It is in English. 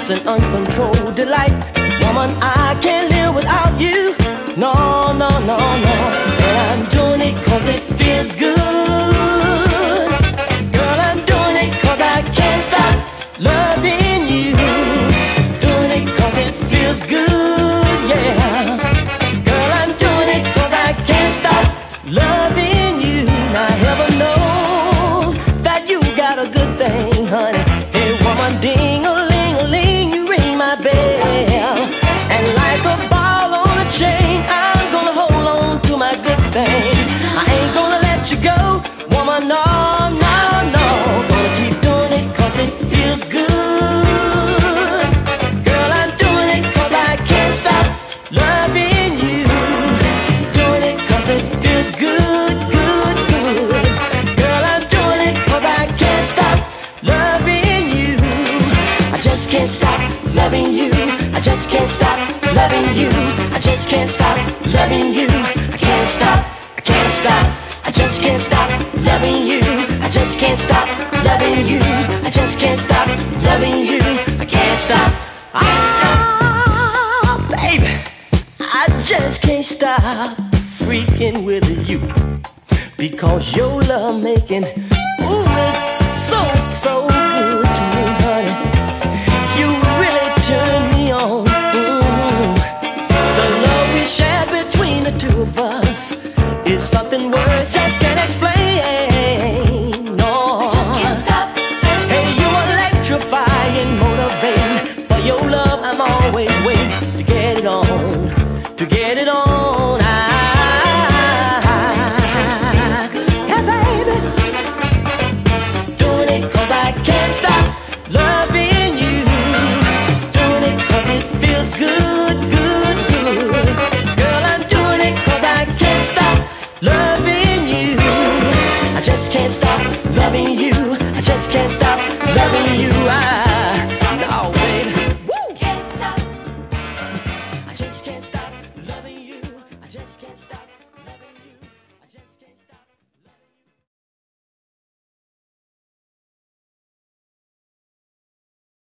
just an uncontrolled delight. Woman, I can't live without you. No, no, no, no. And I'm doing it 'cause it feels good. Girl, I'm doing it 'cause I can't stop loving you. Doing it 'cause it feels good, yeah. Girl, I'm doing it 'cause I can't stop loving you. Now heaven knows that you got a good thing, honey. Hey woman, ding-a-ling-a-ling, you ring my bell. And like a ball on a chain, I'm gonna hold on to my good thing. I ain't gonna let you go, woman, no, no, no. Gonna keep doing it 'cause it feels good. Girl, I'm doing it 'cause I can't stop loving you. Doing it 'cause it feels good, good, good. Girl, I'm doing it 'cause I can't stop loving you. I just can't stop loving you. I just can't stop loving you. I just can't stop loving you. I can't stop, I can't stop. I just can't stop loving you. I just can't stop loving you. I just can't stop loving you. I can't stop, I can't stop. Oh, baby, I just can't stop freaking with you. Because your love making, ooh, it's so, so good to me, honey. You really turn me on. The love we share between the two of us is something words just can't explain. No, I just can't stop. Hey, you electrifying, motivating for your love.